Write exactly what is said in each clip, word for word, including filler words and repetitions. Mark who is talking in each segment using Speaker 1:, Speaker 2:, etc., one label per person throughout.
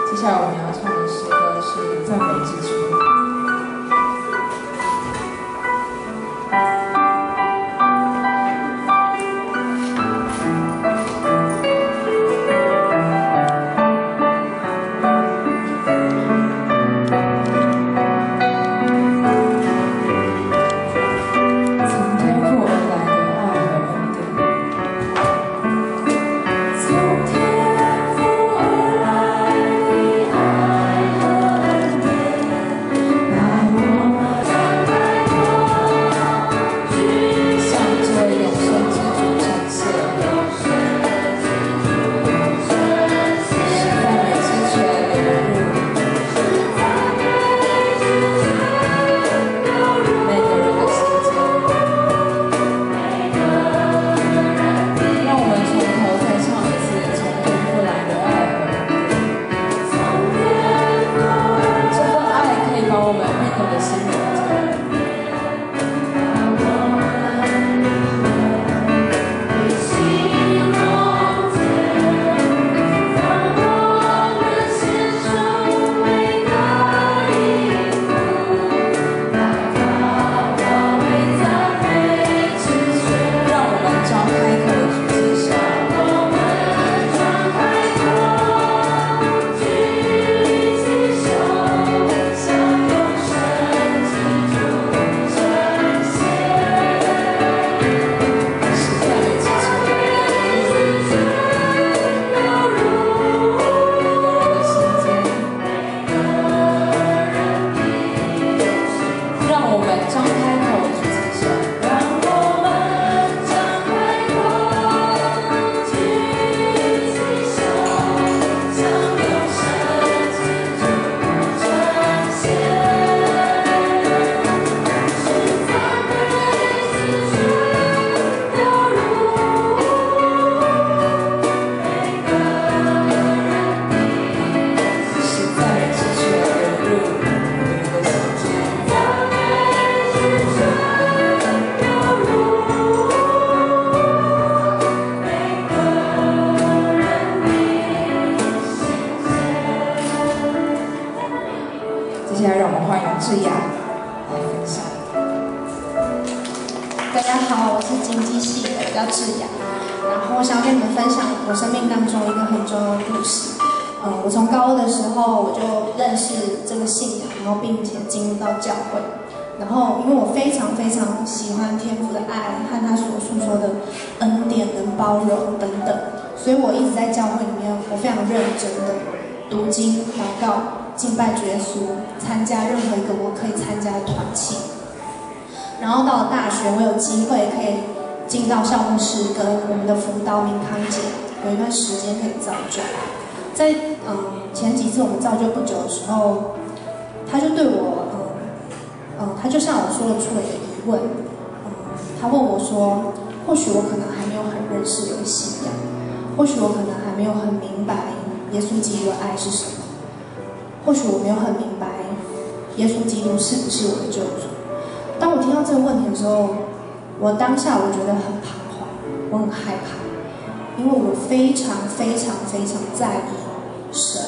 Speaker 1: 接下来我们要唱的诗歌是赞美之泉。 接下来让我们欢迎智雅来分享。
Speaker 2: 大家好，我是经济系的，我叫智雅。然后我想要跟你们分享我生命当中一个很重要的故事。嗯，我从高二的时候我就认识这个信仰，然后并且进入到教会。然后因为我非常非常喜欢天父的爱和他所诉说的恩典跟包容等等，所以我一直在教会里面，我非常认真的读经、祷告。 敬拜主耶稣，参加任何一个我可以参加的团契。然后到了大学，我有机会可以进到校牧室，跟我们的辅导明康姐有一段时间可以造就。在嗯前几次我们造就不久的时候，他就对我嗯嗯，他就向我说了出了一个疑问，嗯，他问我说，或许我可能还没有很认识这个信仰，或许我可能还没有很明白耶稣基督的爱是什么。 或许我没有很明白，耶稣基督是不是我的救主？当我听到这个问题的时候，我当下我觉得很彷徨，我很害怕，因为我非常非常非常在意神。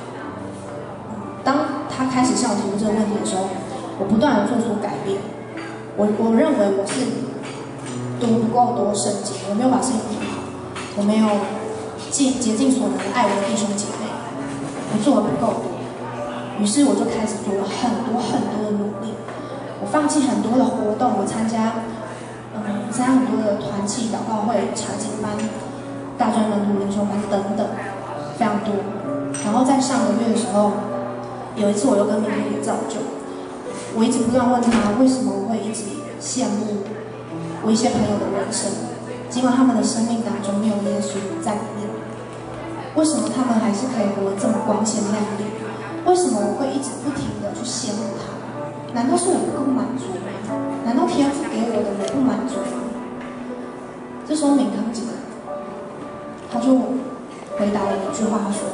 Speaker 2: 当他开始向我提出这个问题的时候，我不断的做出改变。我我认为我是读不够多圣经，我没有把圣经读好，我没有尽竭尽所能的爱我的弟兄姐妹，我做的不够多。 于是我就开始做了很多很多的努力，我放弃很多的活动，我参加，嗯，参加很多的团契、祷告会、查经班、大专门徒灵修班等等，非常多。然后在上个月的时候，有一次我又跟明天也造就，我一直不断问他，为什么我会一直羡慕我一些朋友的人生，尽管他们的生命当中没有耶稣在里面，为什么他们还是可以活得这么光鲜亮丽？ 为什么我会一直不停的去羡慕他？难道是我不够满足吗？难道天父给我的我不满足吗？这时候敏康姐，他就回答了一句话，他说：“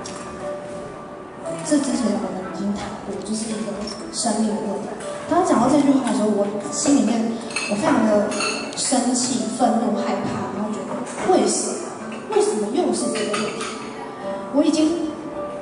Speaker 2: 这之前我们已经谈过，就是一个生命的问题。”当他讲到这句话的时候，我心里面我非常的生气、愤怒、害怕，然后觉得为什么？为什么又是这个问题？我已经。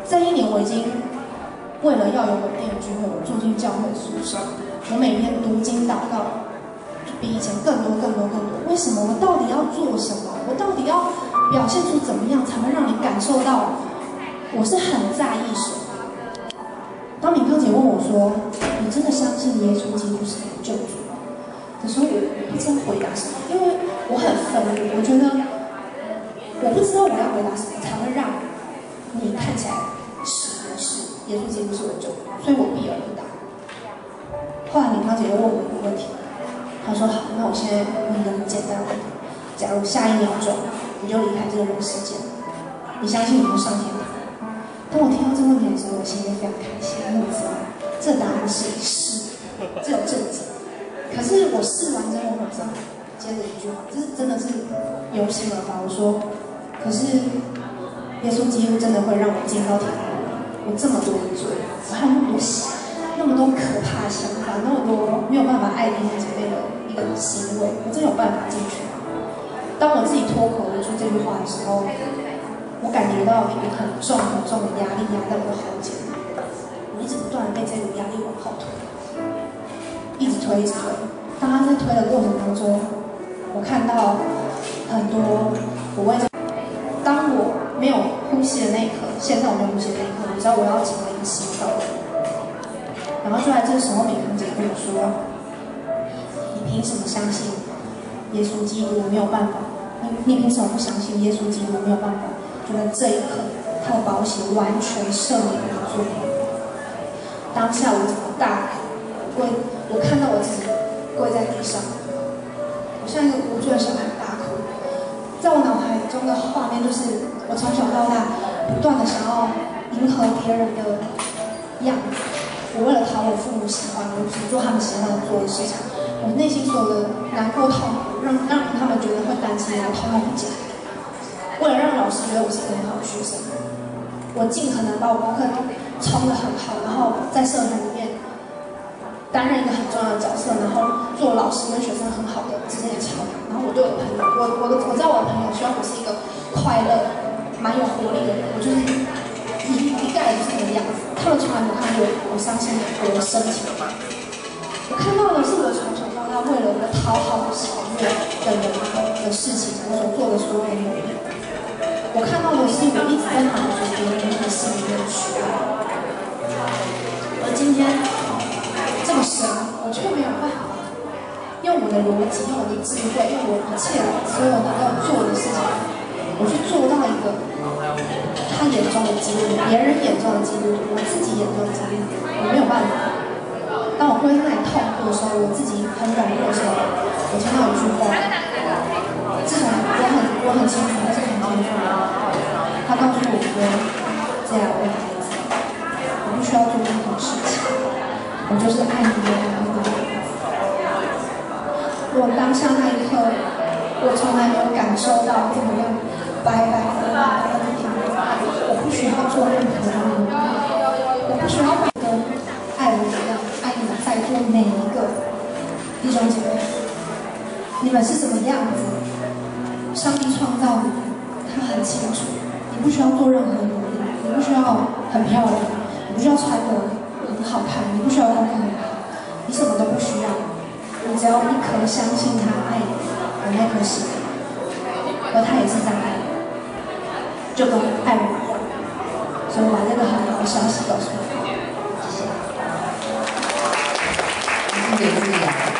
Speaker 2: 这一年我已经为了要有稳定的聚会，我住进教会宿舍，我每天读经祷告，比以前更多更多更多。为什么？我到底要做什么？我到底要表现出怎么样才会让你感受到我是很在意神？当敏康姐问我说：“你真的相信耶稣基督是你的救主吗？”的时候，我不知道回答什么，因为我很愤怒，我觉得我不知道我要回答什么才会让你看起来是不是耶稣基督是我的救主，所以我避而不答。后来敏康姐又问我一个问题，她说：“好，那我现在问一个很简单的问题，假如下一秒钟你就离开这个人世间，你相信你会上天堂？”当我听到这个问题的时候，我心里非常开心，因为我知道这答案是是，这有证据。可是我试完之后，我马上接着一句话，这是真的是由心而发。我说：“可是耶稣基督真的会让我进到天堂吗？我这么多的罪，我还有那么多那么多可怕的想法，那么多没有办法爱弟兄姐妹的一个行为，我真有办法进去吗？”当我自己脱口而出这句话的时候，我感觉到一个很重很重的压力压在我的喉间，我一直不断的被这股压力往后推，一直推一直推。当他在推的过程当中，我看到很多我为当我没有呼吸的那一刻，现在我没有呼吸的那一刻，我知道我要成为一个新造的人。然后就在这时候，敏康姐跟我说：“你凭什么相信耶稣基督没有办法？你你凭什么不相信耶稣基督没有办法？就在这一刻，他的宝血完全赦免你的罪。”当下我整个大跪，我看到我自己跪在地上，我像一个无助的小孩大哭。在我脑海中的画面就是，我从小到大不断的想要迎合别人的样子，我为了讨我父母喜欢，我只做他们喜欢做的事情。我内心所有的难过痛苦，让让他们觉得会担心我，通通不讲。为了让老师觉得我是一个很好的学生，我尽可能把我功课冲得很好，然后在社团里面担任一个很重要的角色，然后做老师跟学生很好的之间的桥梁。然后我对我的朋友，我我我知道我的朋友希望我是一个快乐、蛮有活力的人，我就是一一概就是那个样子。他们从来没有看过我伤心的我的深情，我看到的是我从小到大为了我讨好喜悦的人的事情，我所做的所有的努力。我看到的是我一直在满足别人的心里面的需要，而今天这个神，我却没有办法用我的逻辑、用我的智慧、用我一切所有能够做的事情，我去做到一个他眼中的基督徒，别人眼中的基督徒，我自己眼中的基督徒，我没有办法。当我跪在那里痛苦的时候，我自己很软弱的时候，我听到一句话，自从我很我很清楚，他是很清楚的。他告诉我说：“这样我的孩子，我不需要做任何事情，我就是爱你的爱你的孩子。”我当下那一刻，我从来没有感受到这么样白白的恩典。我不需要做任何的努力，我不需要跟爱我一样爱你们在座每一个弟兄姐妹。你们是什么样子？上帝创造你们，他很清楚。你不需要做任何努力，你不需要很漂亮，你不需要穿得很好看，你不需要功课很好，你什么都不需要，你只要一颗相信他爱你的那颗心，而他也是在爱你，就跟爱我一样。所以我把这个很好的消息告诉你。
Speaker 1: 谢谢。谢谢自己。